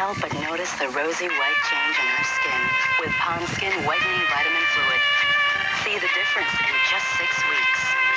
help but notice the rosy white change in her skin with Pond Skin Whitening Vitamin Fluid. See the difference in just 6 weeks.